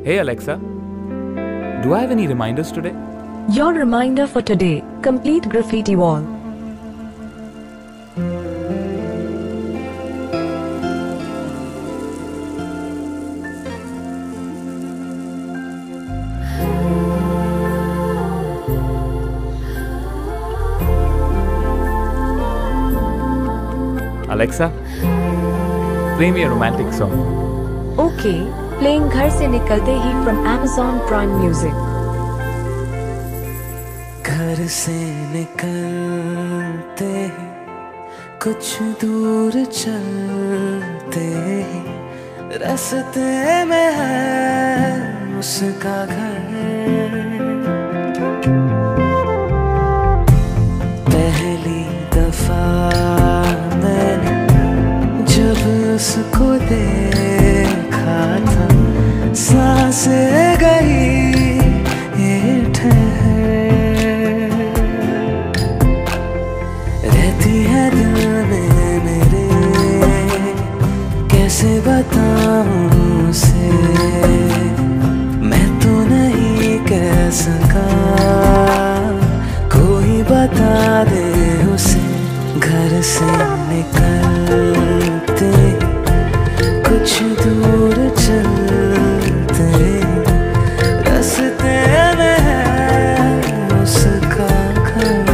Hey Alexa, do I have any reminders today? Your reminder for today, complete graffiti wall. Alexa, play me a romantic song. Okay, playing घर से निकलते ही from Amazon Prime Music. घर से निकलते ही कुछ दूर चलते ही रास्ते में है उसका घर। पहली दफा मैंने जब उसको देखा था सांसें गई ये ठहर, रहती है दिल में मेरे, कैसे बताऊं उसे, मैं तो नहीं कह सका, कोई बता दे उसे। घर से निकलते कुछ दूर चलते रास्ते में है उसका घर।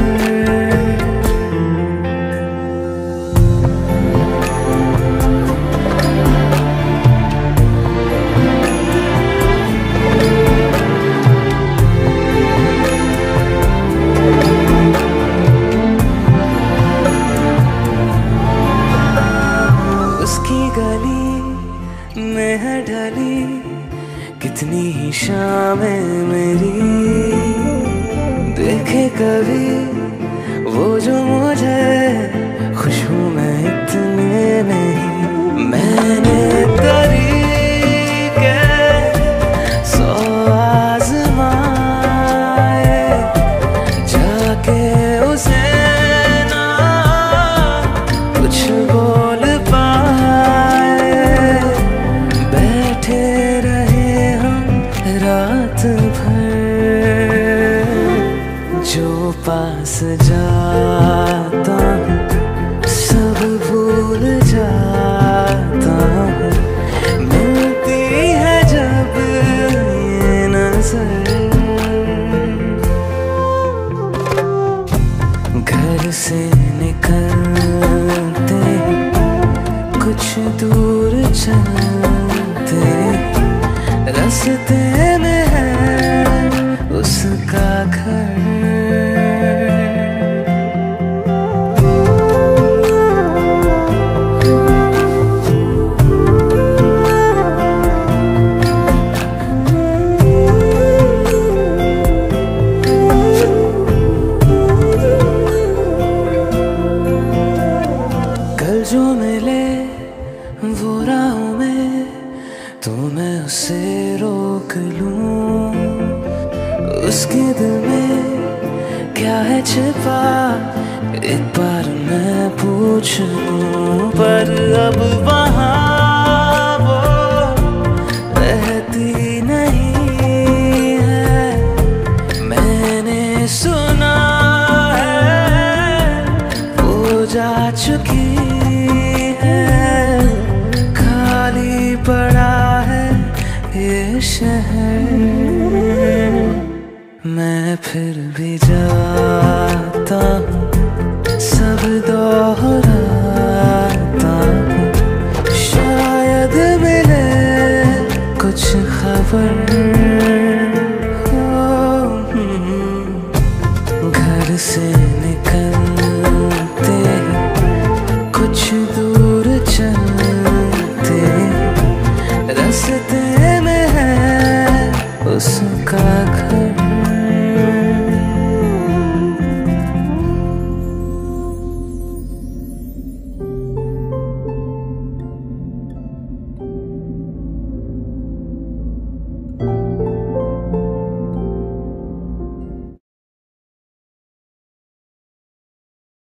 उसकी गली में है ढली कितनी ही शामें मेरी, देखे कभी वो जो मुझे खुश हूँ मैं इतने नहीं। मैंने तरीके सौ आज़माए जाके उसे ना कुछ बोल पाए, बैठे रहे हम रात भर, जो पास जाता हूँ सब भूल जाता हूँ, मिलती है जब ये नजर। घर से निकलते कुछ दूर चलते रास्ते में है उसका घर। कल जो मिले वो राहों में तो मैं उसे रोक लूं, उसके दिल में क्या है छिपा एक बार मैं पूछ लूं। पर अब वहाँ वो रहती नहीं है, मैंने सुना है वो जा चुकी है, खाली पड़ा है ये शहर। मैं फिर भी जाता हूँ सब दोहराता हूँ, शायद मिले कुछ खबर। घर से निकलते कुछ दूर चलते रास्ते में है उसका घर।